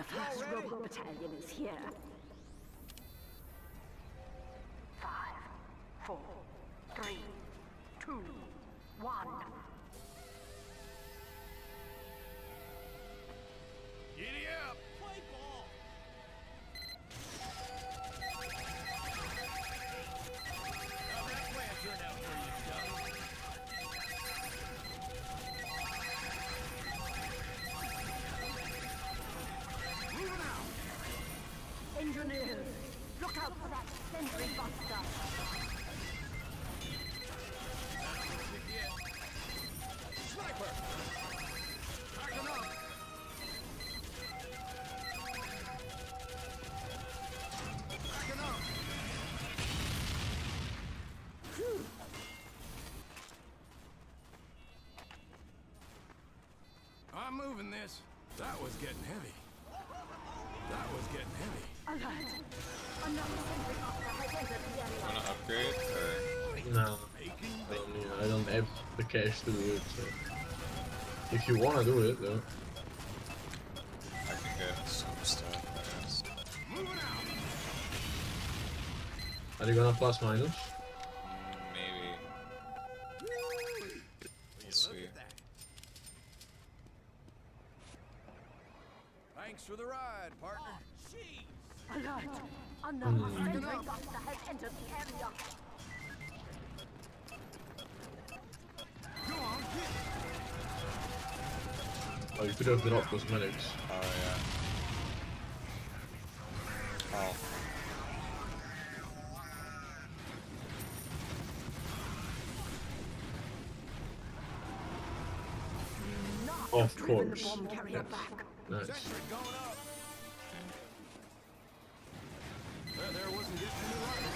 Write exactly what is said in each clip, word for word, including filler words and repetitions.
first robot battalion is here. Five, four, three, two, one. Giddy up! Play ball! How'd that plan turn out for you, dummy? Moving out! Engineers, look out for that sentry buster. That's what you get. Sniper! Backing up! Backing up! I'm moving this. That was getting heavy. That was getting heavy. Alert! Another sentry buster has entered the area. Wanna upgrade or No, I don't, need, I don't have the cash to do it. So. If you wanna do it, though. I can get some stuff, I guess. Moving out! Are you gonna plus minus? Maybe. We'll see. Look at that. Thanks for the ride, partner. Jeez! Alert! Another Hmm. sentry buster has entered the area. Go on, get it. Oh, you could have dropped those medics. Oh yeah. Oh. Not Of driven the course. bomb carrier Yes. back. Nice. Sentry going up. There, there wasn't getting any lighter.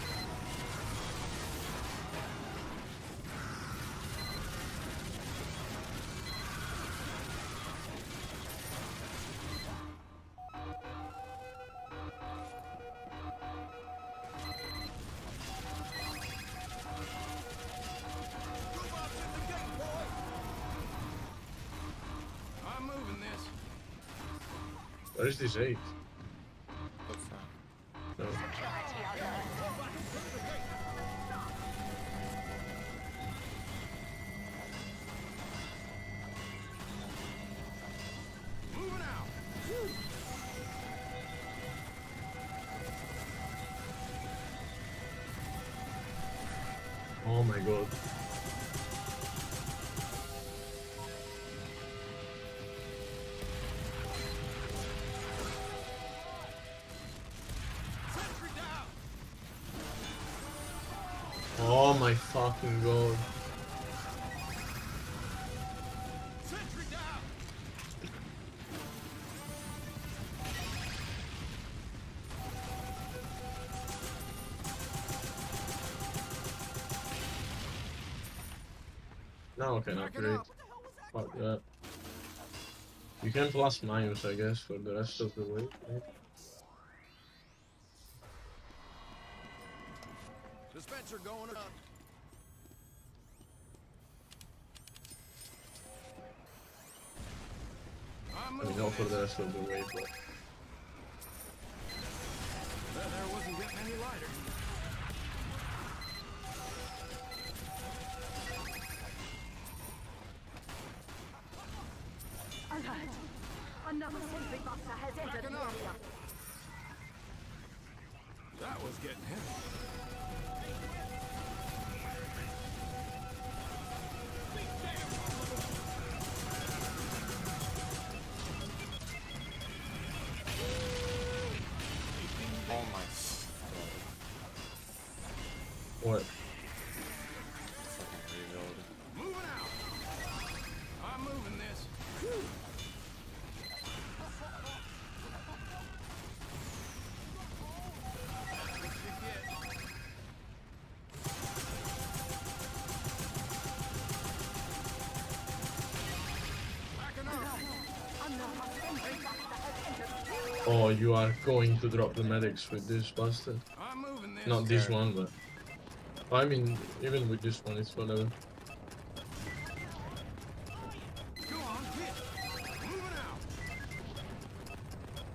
Robots at the gate, boy. I'm moving this. Where is this eight? The front. No. Security alert. Moving out. Oh my god. Sentry down. Oh my fucking god. Sentry down. Now I can Backing upgrade. up. Fuck that. You can plus minus, I guess, for the rest of the way. Right? Dispenser going up. I'm I mean, moving not for this. the rest of the way, but. There, there wasn't getting any lighter. Alert! Another sentry buster has entered Backing the up. area. That was getting heavy. Oh my. What? Fucking rebuild. Moving out. I'm moving this. That's what you get. Backing up. Another sentry buster has entered the area. Oh, you are going to drop the medics with this bastard. I'm moving this. Not this Okay. one, but. I mean, even with this one, it's whatever. Go on, get it. Moving out.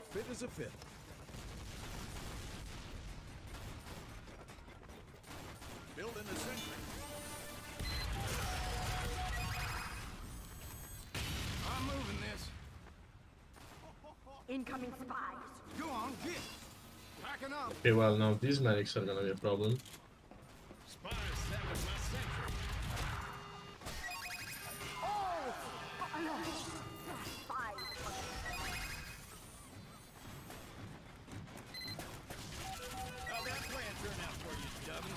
fit as a fiddle. Building a sentry. I'm moving this. Incoming spies. Go on, get. Packing up. Okay, well now these medics are gonna be a problem. Spies savage my sentry. Oh! Alert! Spies. How'd that plan turn out for you, dummy?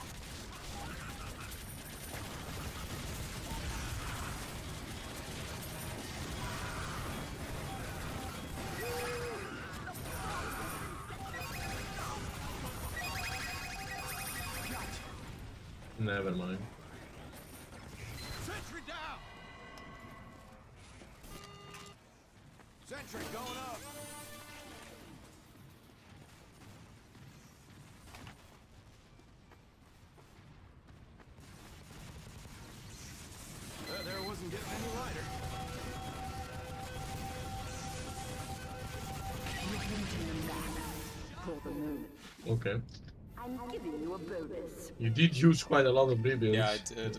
Never mind. Sentry down! Sentry going up! Uh, there wasn't getting any lighter. You're hinting them back. For the moment. Okay. I'm giving you a bonus. You did use quite a lot of rebuilds. Yeah, I did.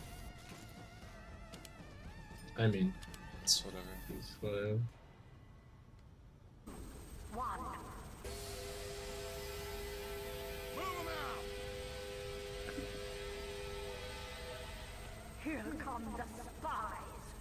I mean, It's whatever. it's whatever. One. Move 'em out! Here come the spies.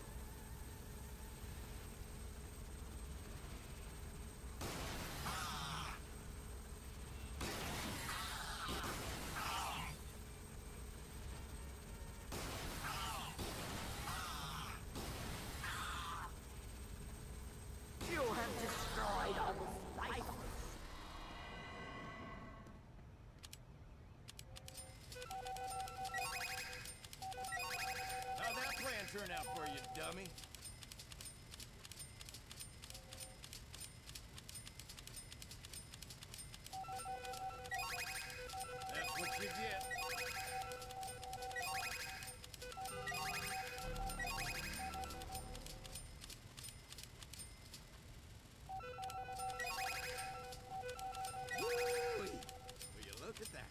You have destroyed all life. How'd that plan turn out for you, dummy? That's what you get. Woo-wee. Will you look at that?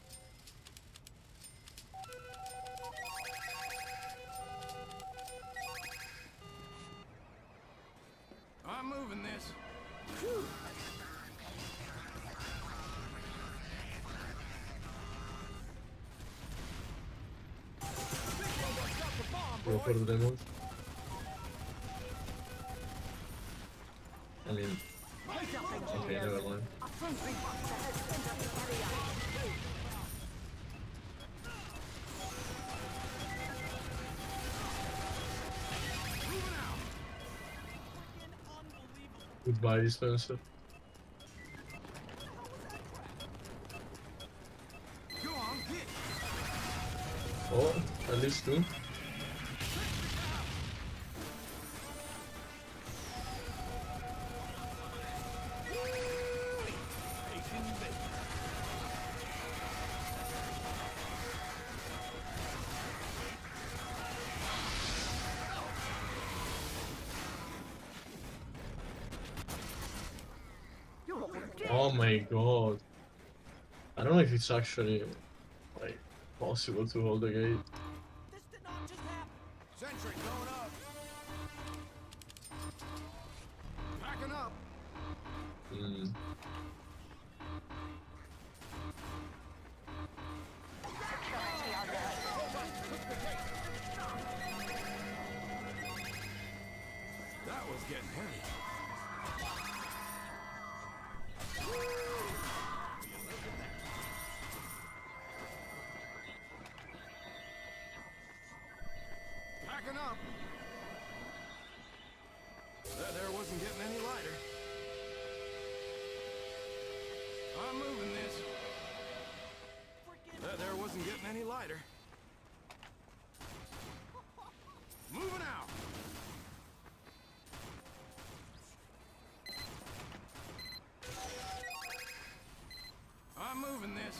I'm moving this. Go for the demos. I mean, okay, never mind. A sentry boxer has entered the area. Moving out. Goodbye, dispenser. Go on, get. Oh, at least two. Bacon, bacon. You're all dead. Oh my god. I don't know if it's actually like possible to hold the gate. This did not just happen. Sentry going up. Packing up. Hmm. That was getting heavy. Packing up. That there wasn't getting any lighter. I'm moving this. That there wasn't getting any lighter. Moving out. I'm moving this.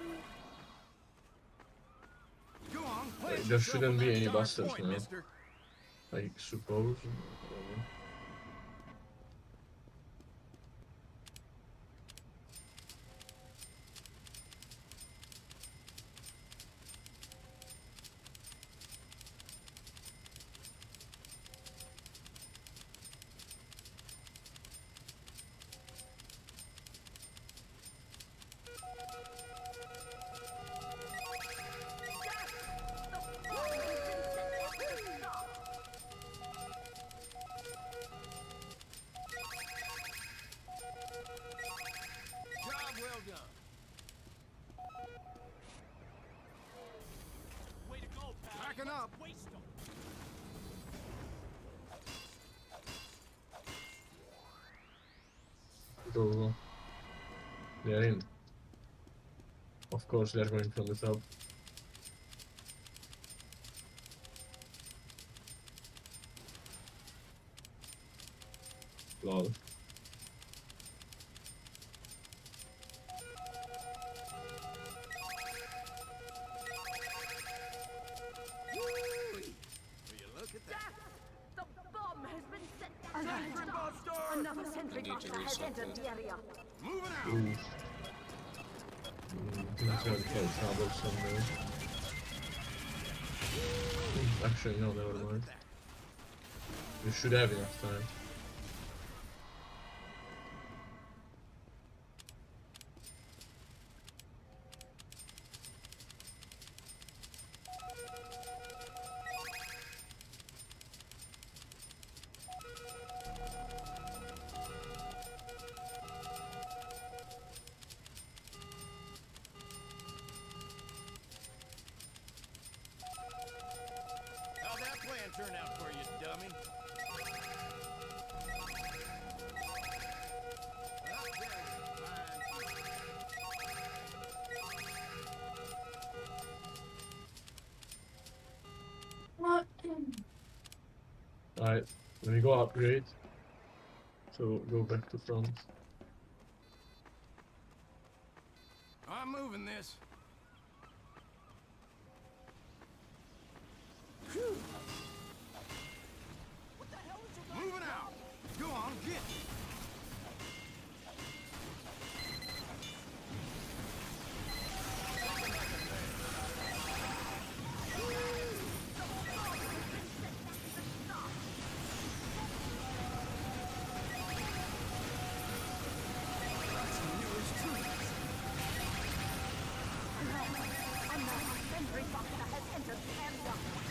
Go on, Like, place there yourself shouldn't on be that any dark bastards point, now. mister. I suppose. I don't know. go, go. They're in. Of course they're going from the top. Lol. Another sentry buster has entered the area. Moving out. Ooh. Mm, things are quite troublesome there. Mm, Actually, no, never mind. We should have enough time. How'd that plan turn out for you, dummy? Alright, let me go upgrade. So go back to front. I'm moving this. Moving out. Go on, get. Another sentry buster has entered the area.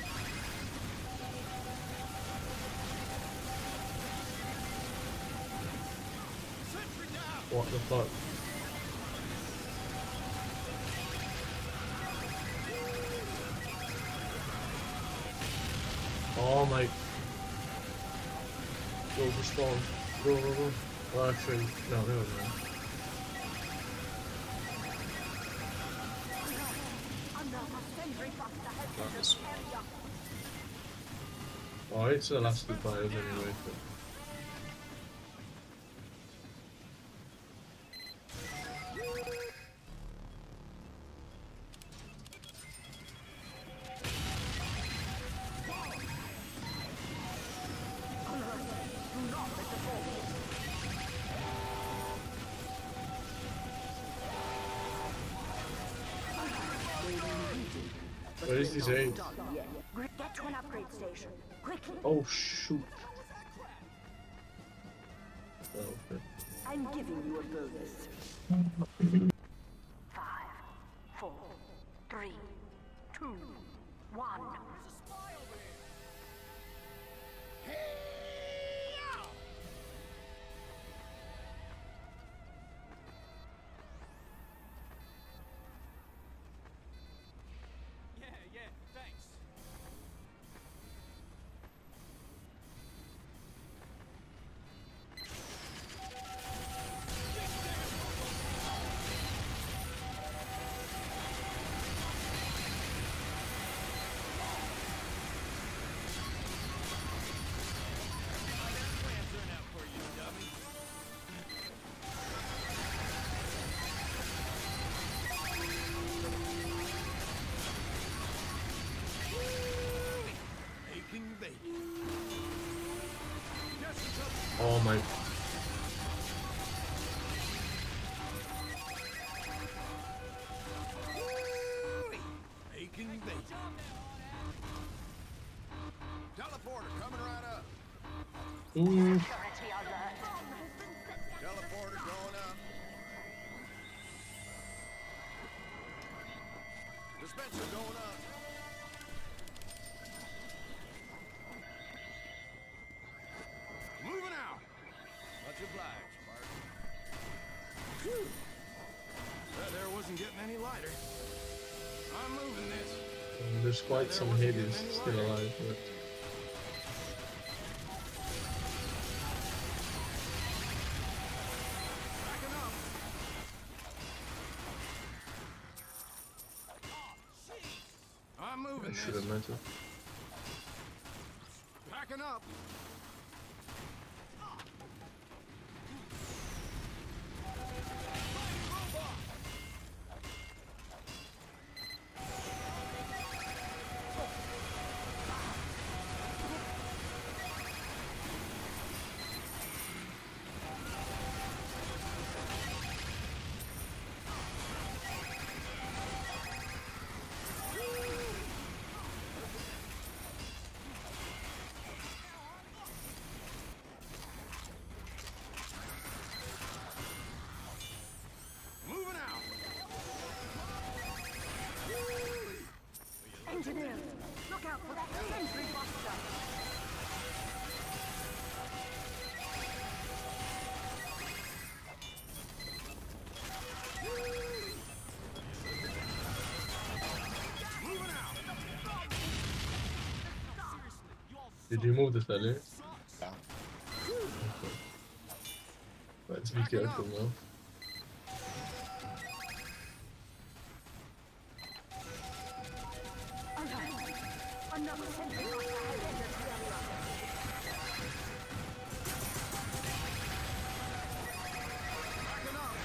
Sentry down. What the fuck? Oh my... Go to spawn. Go, go, go. Oh, actually, no, never mind. Another sentry buster has Not entered this the one. area. Oh, it's the last two fires anyway. But... Where is this aid? Get to an upgrade station. Quickly. Oh shoot. Oh, okay. I'm giving you a bonus. Five, four, three, two, one. Yeah, yeah, thanks. How'd that plan turn out for you, dummy? Aching bacon. Just a couple. Oh my... Aching bacon. Teleporter coming right up. Ooh. Security alert. Teleporter going up. Dispenser going up. Moving out. Much obliged, Bart. Phew. That there wasn't getting any lighter. I'm moving this. There's quite some Hades still alive, but... shouldn't matter. Packing up. Engineers, look out for that sentry buster! Did you move this earlier? Yeah. Okay. Let's be careful now. Another sentry buster has entered the area. Packing up.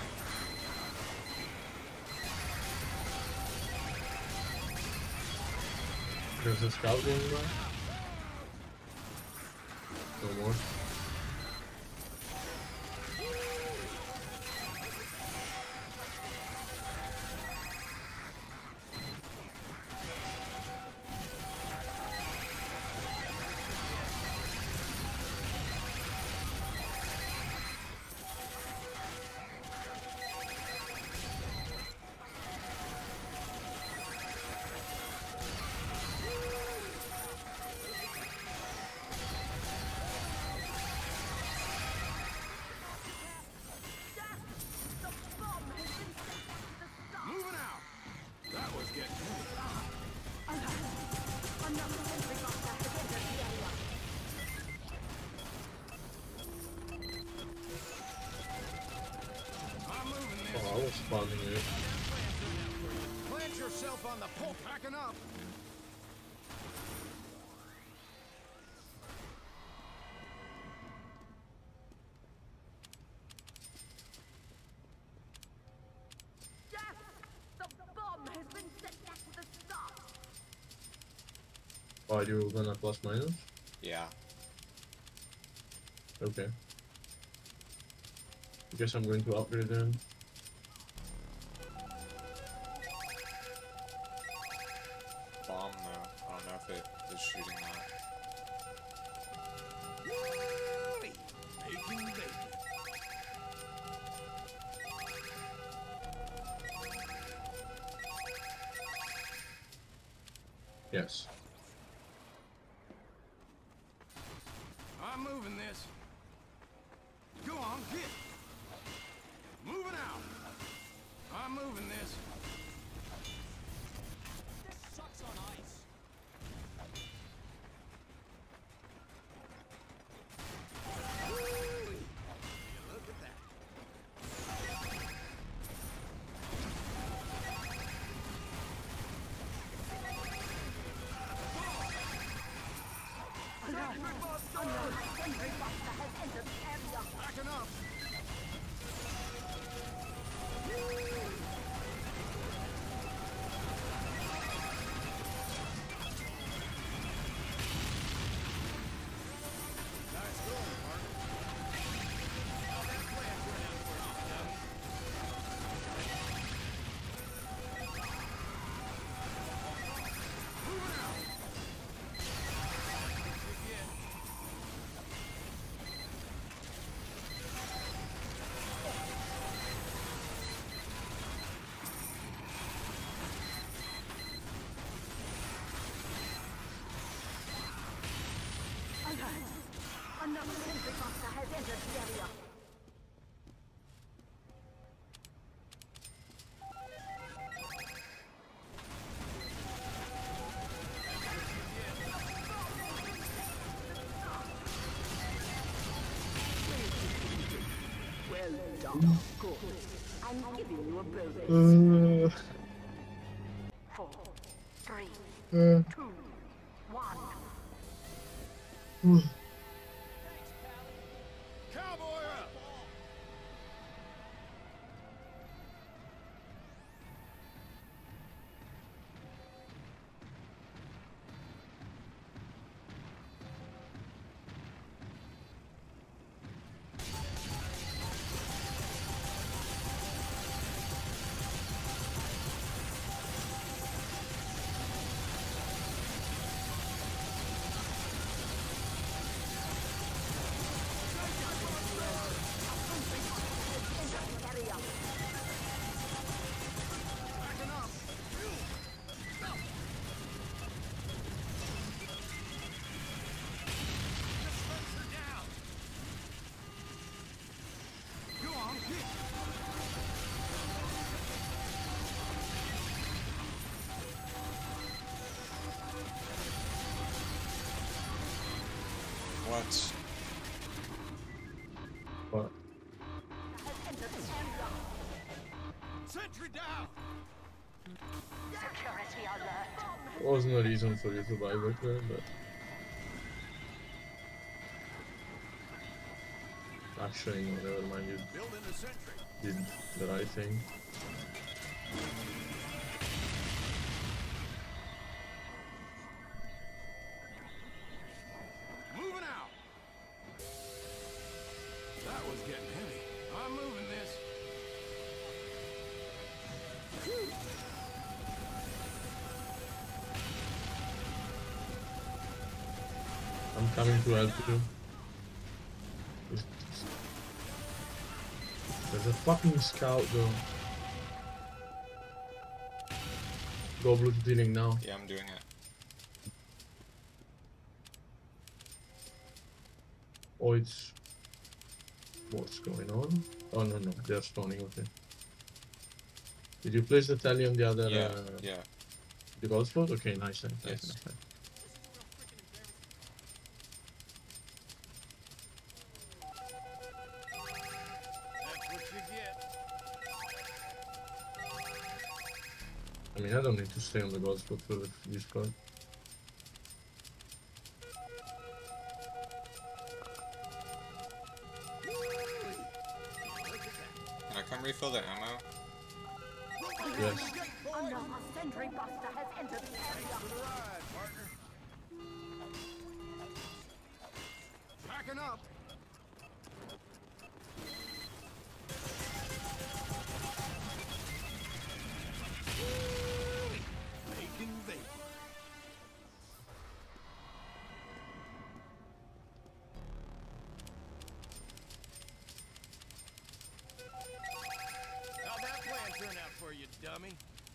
There's a scout going by? No more. Oh, I was spawning it. Plant yourself on the pole. Packing up. Death! The bomb has been set back to the start! Oh, you were gonna plus minus? Yeah. Okay. I guess I'm going to upgrade then. Bomb though. I don't know if it is shooting that. Baking bacon. Yes. I'm moving this. Go on, get. Moving out. I'm moving this. This sucks on ice. Look at that. Another sentry buster has entered the area! Backing up. Nice going, Mark. How that plan turned out for you, dummy? Moving out. Again. Alert! Another sentry buster has entered the area! Well done, good. I'm giving you a bonus. Uh, Four, three, Uh, Two, one. Cowboy up! What? What? Sentry down! Security alert. There was no reason for you to buy back there, but actually no, never mind, you Building the sentry. did the right thing. Moving out! That was getting heavy. I'm moving this. I'm coming to help you. There's a fucking scout though. Go blue to dealing now. Yeah, I'm doing it. Oh, it's... What's going on? Oh no no, they're spawning, okay. Did you place the tally on the other... Yeah, uh, yeah. The gold spot? Okay, nice, nice, nice, Yes. nice, nice. That's what you get. I mean, I don't need to stay on the gold spot for this card. Can I come refill the ammo? Yes. Another sentry buster has entered the area. Ride, partner. Packing up. Making vapor. How'd that plan turn out for you, dummy?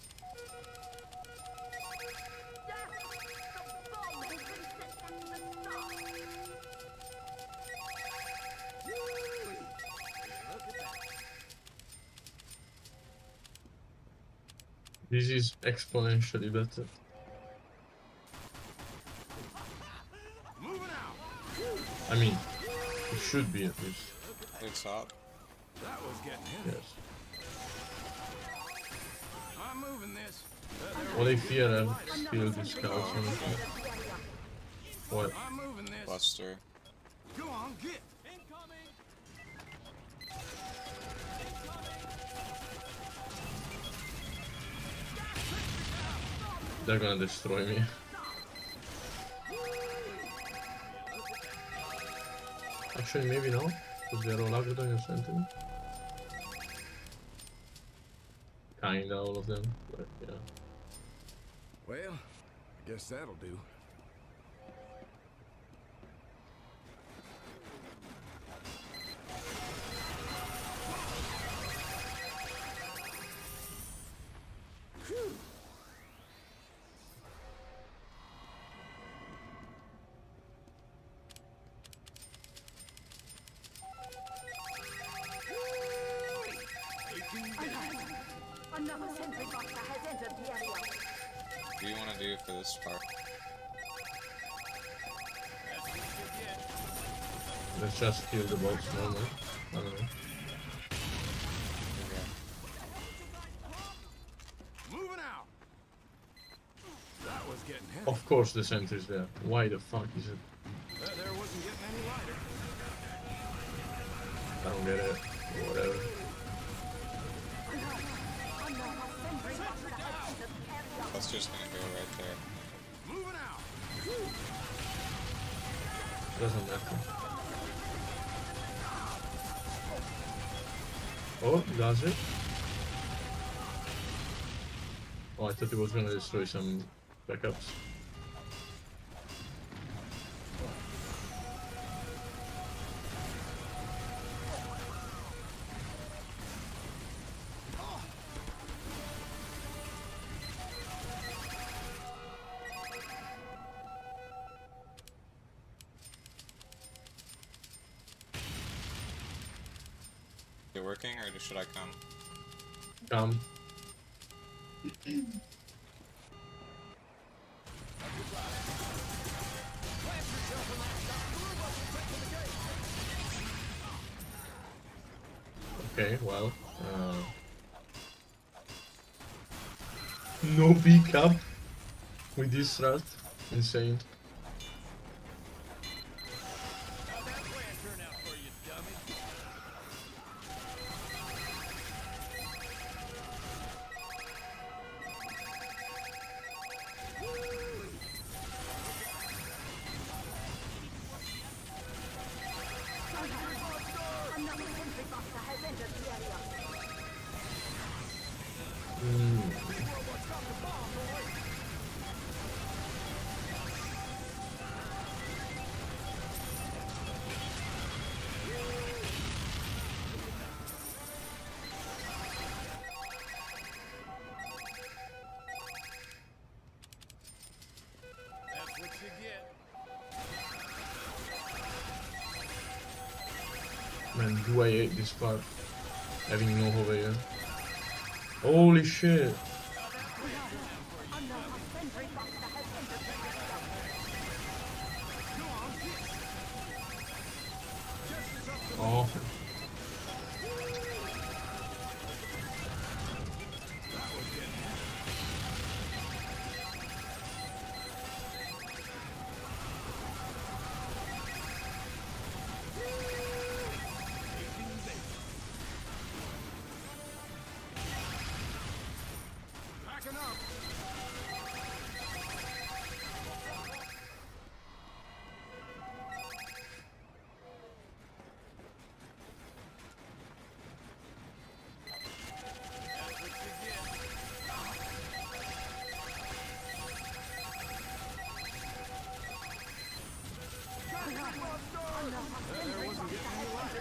Yes! The bomb has been set back to the start. Look at that. This is exponentially better. Moving out. I mean, it should be at least. It's up. That was getting heavy. Yes. I'm moving this. What I fear I've killed the scouts on it. What? I'm moving this. Buster. Go on, get. Incoming. They're gonna destroy me. Actually, maybe not, because they're all aggroed on your sentinel. Kinda, all of them, but yeah. Well, I guess that'll do. Another sentry buster has entered the area. What do you want to do for this part? Let's just kill the bots normally. I don't know. Moving out. That was getting heavy. Of course the center's there. Why the fuck is it? That there wasn't getting any lighter. I don't get it. Whatever. That's just gonna go right there. Moving out. Doesn't matter. Oh, does it? Oh, I thought it was gonna destroy some backups. You working, or should I come? Come. Okay, well, uh, no B cap with this strat, insane. How'd that plan turn out for you, dummy? Another sentry buster has entered the area. Mm. That's what you get. Man, do I hate this part? Having no over here. Holy shit! Another sentry buster has entered the area. Oh. Backing up. That's what you get. There wasn't getting any lighter.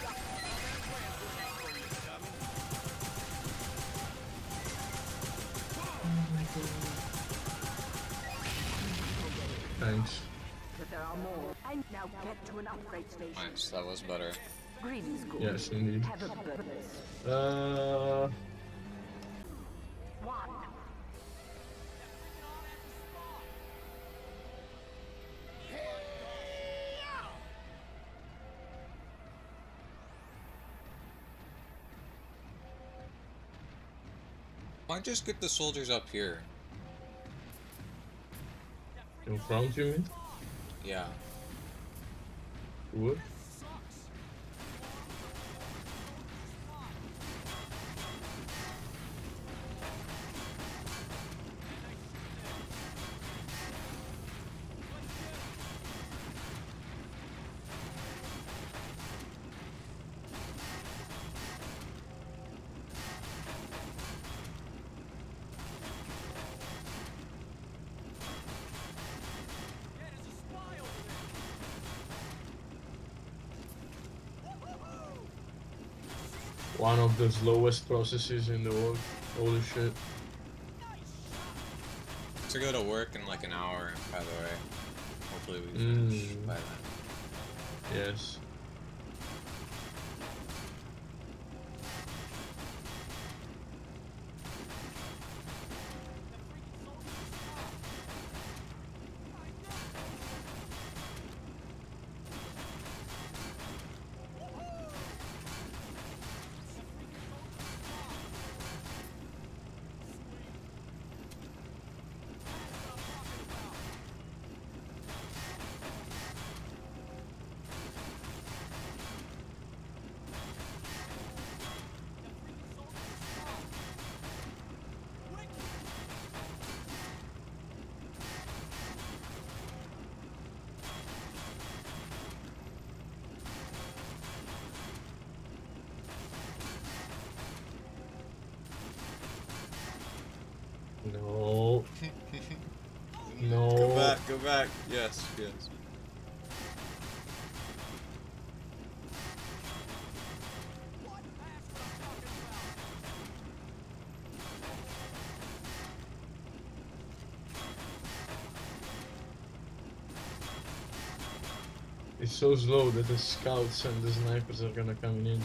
Thanks. But there are more. And now get to an upgrade station. Nice, that was better. Greetings, good. Yes, indeed. Have a purpose. Uh, One. Why just get the soldiers up here? in front you mean? Yeah. Wood? One of the slowest processes in the world. Holy shit. To go to work in like an hour, by the way. Hopefully we finish Mm. by then. Yes. No. No. Go back, go back. Yes, yes. It's so slow that the scouts and the snipers are gonna come in.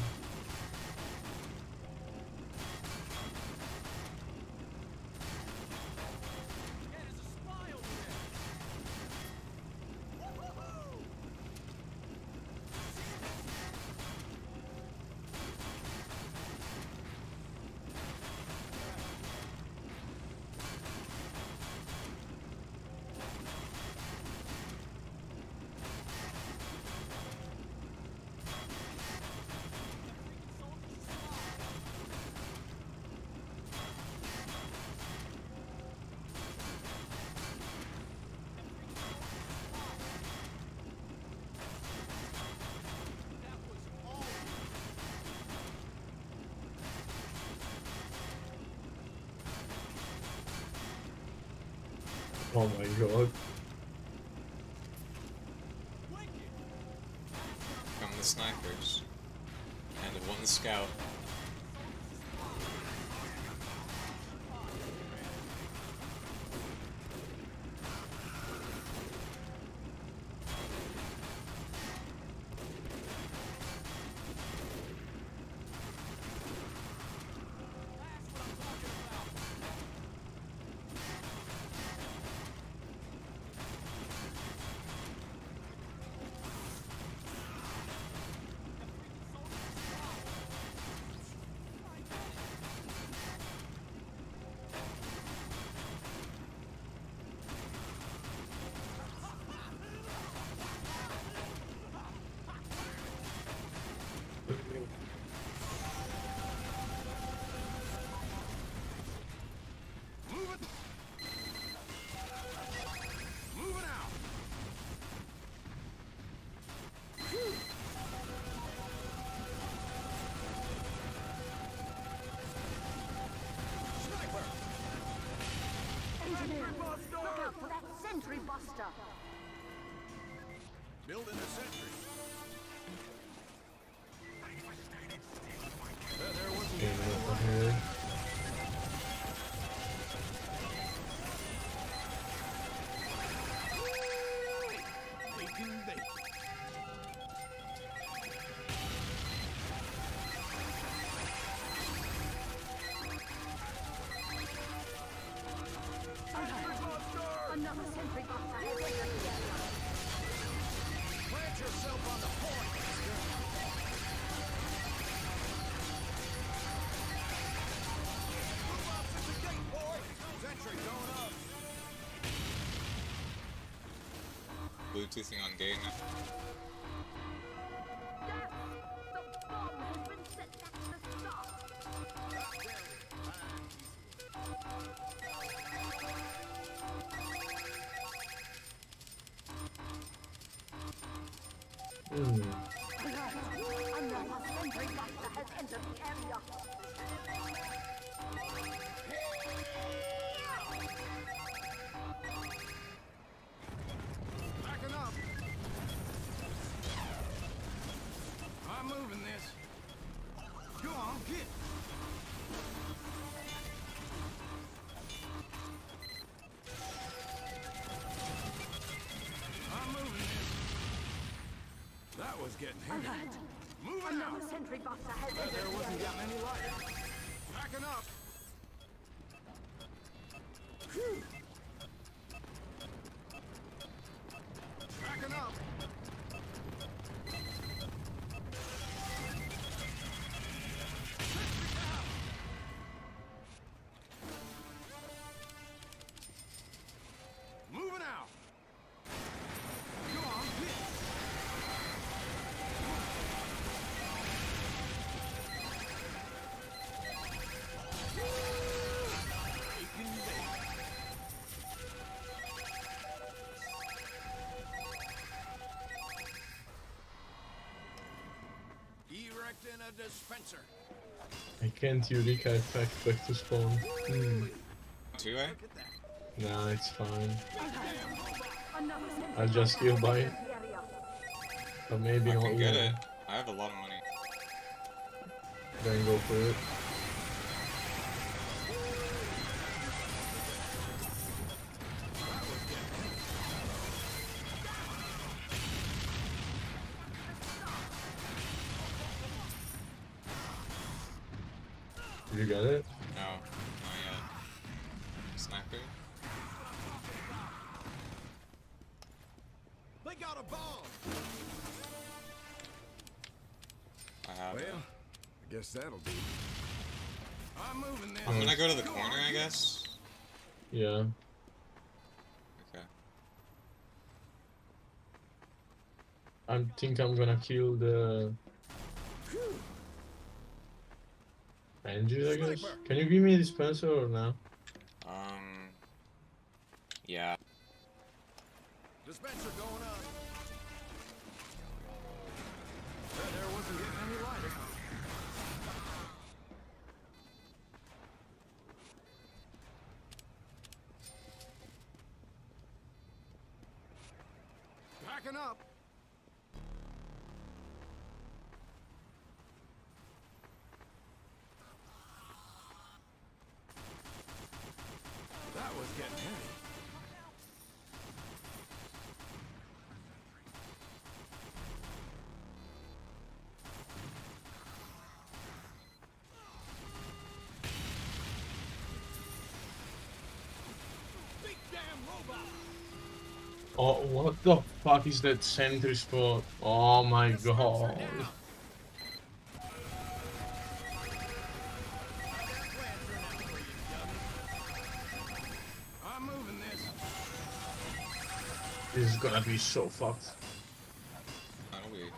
Oh my god. Come the snipers. And one scout. Look out for that sentry buster! Building a sentry. Uh, there wasn't Okay, getting any over lighter. here. Bacon, bacon. Another sentry buster has entered the area. Plant yourself on the point, mister. Move up to the gate, boy. Sentry going up. Bluetoothing on gate now. The bomb has been set at the start. Hmm. Another sentry buster has entered the area. Backing up. I'm moving this. Go on, get. I'm moving this. That was getting heavy. Alert! Moving Another out. sentry buster has Bet entered there the wasn't area. getting any lighter. Backing up. Backing up. Moving out. Go on, get. Bacon, bacon. Erecting a dispenser. I can't Eureka effect back to spawn. Hmm. two-way? Nah, it's fine. Another sentry I'll just buster heal has by it. entered the area. But maybe I not can get yet. it. I have a lot of money. Then go for it. Did you get it? No, not yet. Sniper? They got a bomb. I have Well, it. I guess that'll do. I'm moving this. I'm gonna go to the corner, I guess. Yeah. Okay. I think I'm gonna kill the Angie, I guess. Can you give me a dispenser or no? Um. Yeah. Dispenser going up. That there wasn't getting any lighter. Packing up. That was getting heavy. Big damn robot. Oh, what the fuck is that sentry spot? Oh my god. I'm moving this. This is gonna be so fucked. Kinda weird.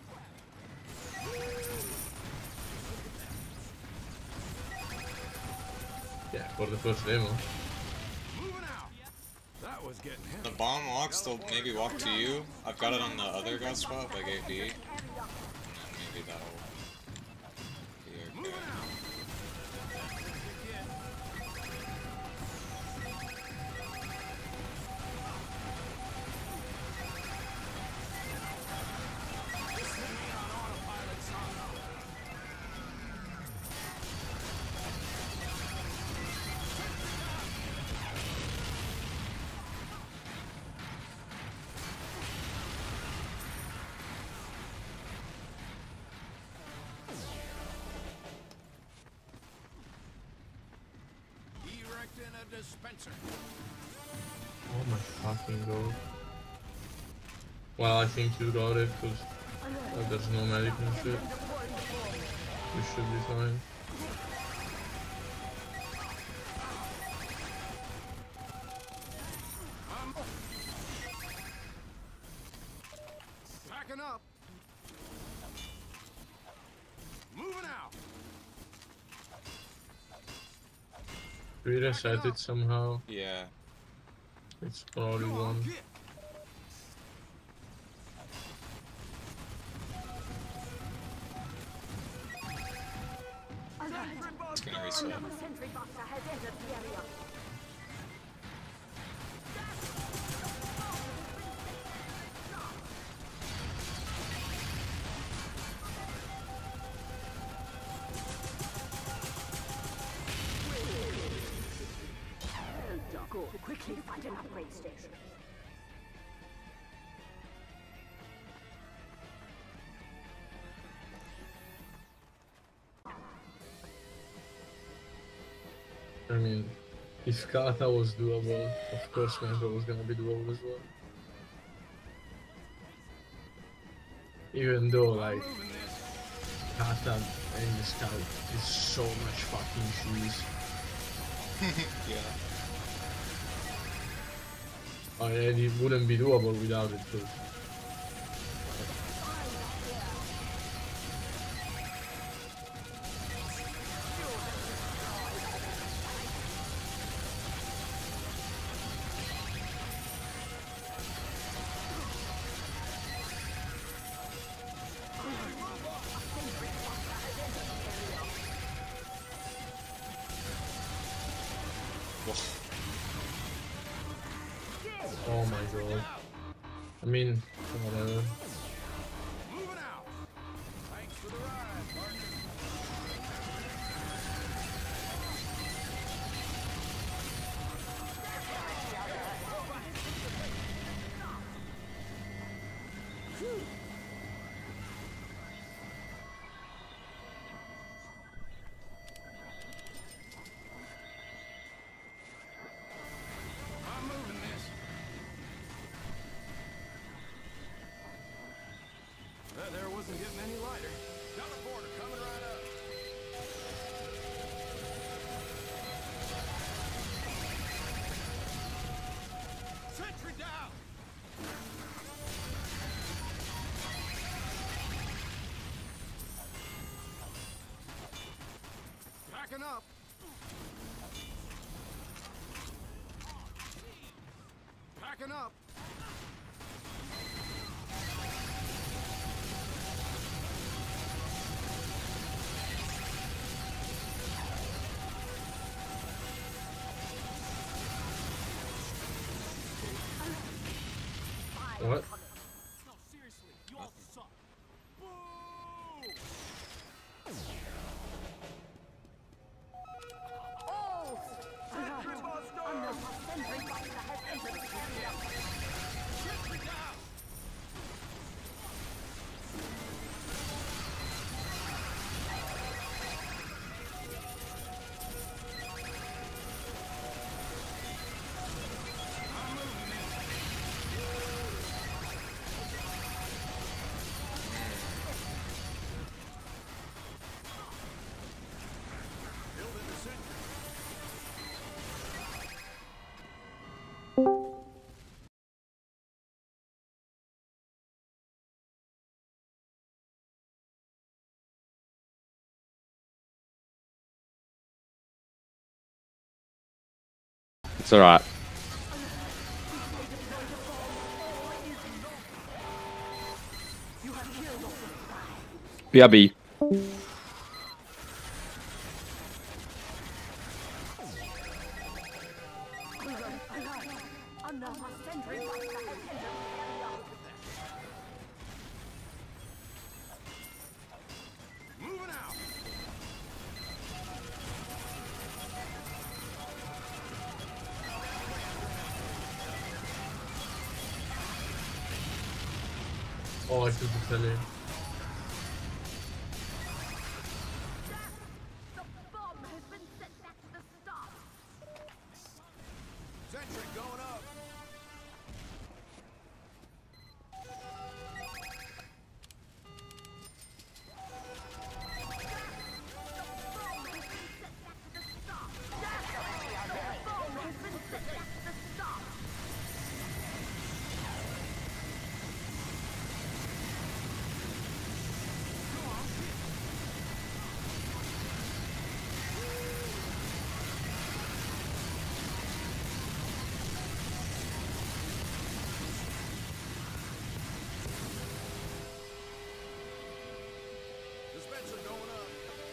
Yeah, for the first demo. Moving out. That was getting The heavy. bomb walks, they'll maybe walk to you. I've got it on the other god spot, like eight B. And then maybe that'll be Moving okay. out. Erecting a dispenser. Oh my fucking god. Well, I think you got it, because uh, there's no medic and shit. We should be fine. I'm packing up. Moving out. We reset it somehow. Yeah. It's probably Come on, one. get. It's gonna reset. Another sentry buster has entered the area. Go quickly find an upgrade station. I mean, if Kata was doable, of course Mango was gonna be doable as well. Even though, like, Moving this. Kata and the Scout is so much fucking cheese. Yeah. I mean, it wouldn't be doable without it, too. Well, Oh my god. I mean, whatever. Moving out. Thanks for the ride, partner. I'm moving this. That there wasn't getting any lighter. Teleporter coming right up. Sentry down. Backing up. Backing up. What? No, seriously, you all suck. Boo! Oh! Alert! Unknown sentry buster has entered the area. Sentry down. I'm moving this. Building the sentry. It's alright. B R B. Unknown sentry buster has entered the area. Moving out. Oh, I should be telling. The bomb has been set back to the start. Sentry going up. Dispenser going up.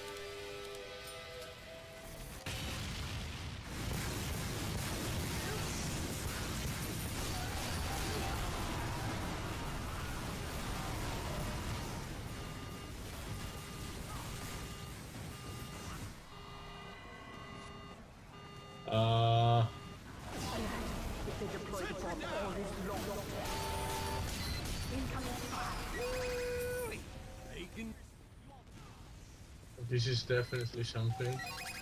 Uh, If they deploy the bomb, all is lost. Incoming fire. Bacon. this is definitely something.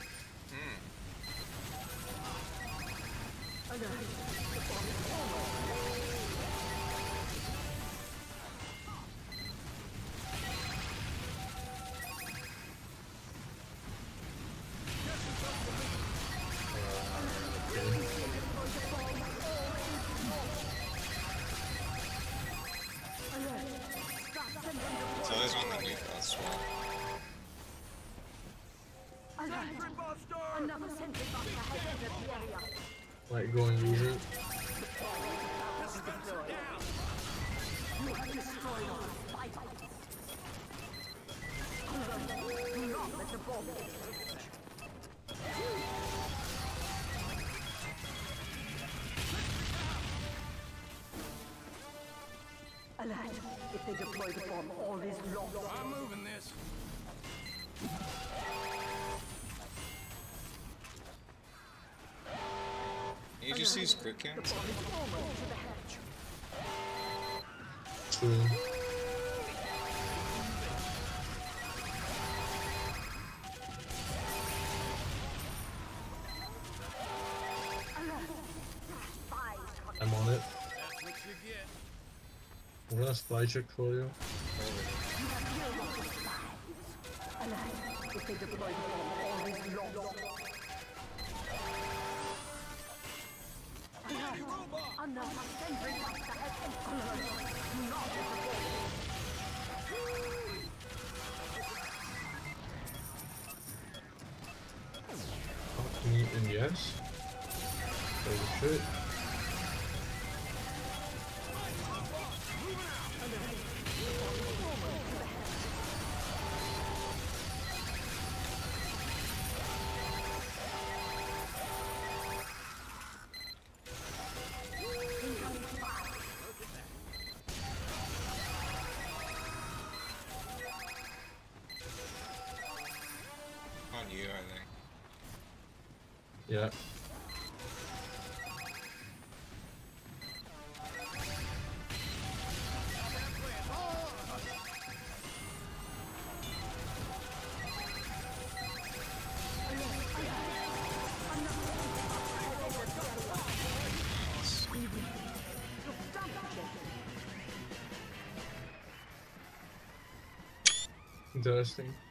It's always on the new God swap. Sentry buster. Another sentry buster has entered the area. Like going easy. Dispenser down. You have destroyed all the vitals. Do not let the bomb get they deploy the bomb, all is lost. I'm moving this. You just use quick cams? True. I'm on it. That's what you get. I'm gonna spy check for you. If they deploy the bomb, all is lost. Another sentry box ahead and alert. Do not Fuck me and yes. Holy shit. On you, I think. Yeah. Interesting.